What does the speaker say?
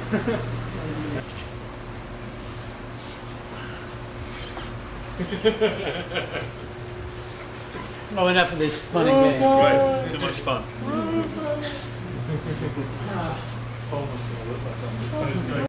Oh, enough of this fun and games. Right, too much fun.